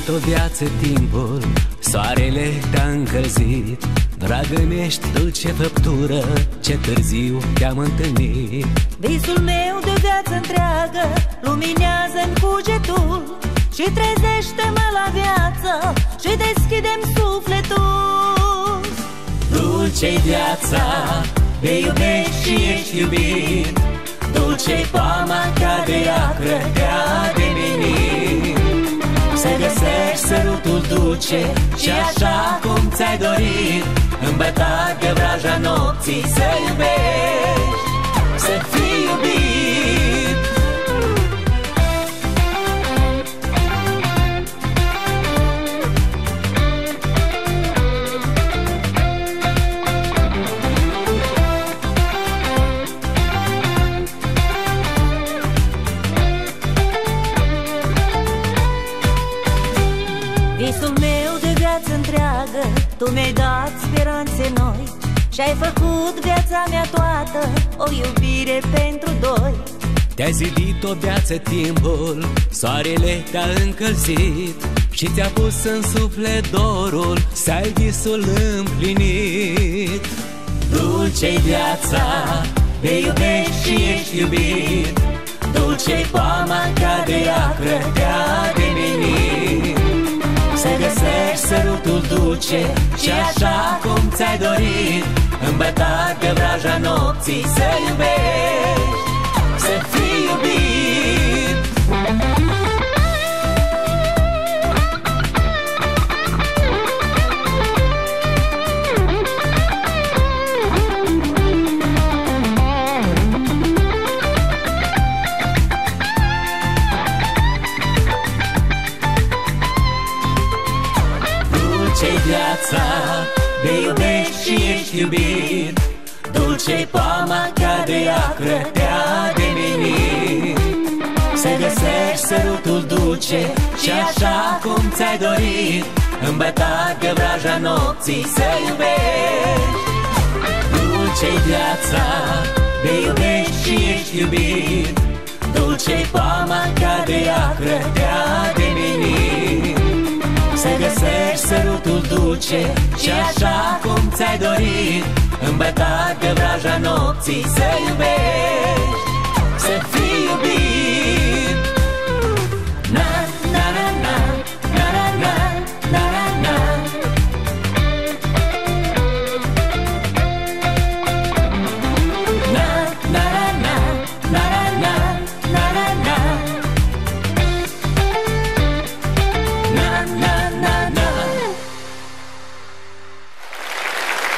zidit o viață timpul, soarele te-a încălzit. Dragă-mi, ești dulce făptură, ce târziu te-am întâlnit. Visul meu de viață întreagă luminează-mi cugetul și trezește-mă la viață și deschide-mi sufletul. Dulce-i viața, te iubești și ești iubit, dulce-i poama ca de acră te-a devenit. Să găsești sărutul dulce și așa cum ți-ai dorit, în bătac de vraja nopții să iubești, să fii iubit. Visul meu de viață întreagă tu mi-ai dat speranțe noi și-ai făcut viața mea toată o iubire pentru doi. Te-ai zidit o viață timpul, soarele te-a încălzit și ți-a pus în suflet dorul să ai visul împlinit. Dulce-i viața, te iubești și ești iubit, dulce-i poama ca de acră te-a devenit. Să găsești sărutul dulce și așa cum ți-ai dorit, în bătac de vraja nopții să iubești, să fii iubit. Dulce-i viața, te iubești și ești iubit, dulce-i poama ca de acră te-a devenit. Să găsești sărutul dulce și așa cum ți-ai dorit, în bătac de vraja nopții să iubești. Dulce-i viața, te iubești și ești iubit, dulce-i poama ca de acră te-a devenit. Să găsești sărutul dulce și așa cum ți-ai dorit, în bătac de vraja nopții să iubești.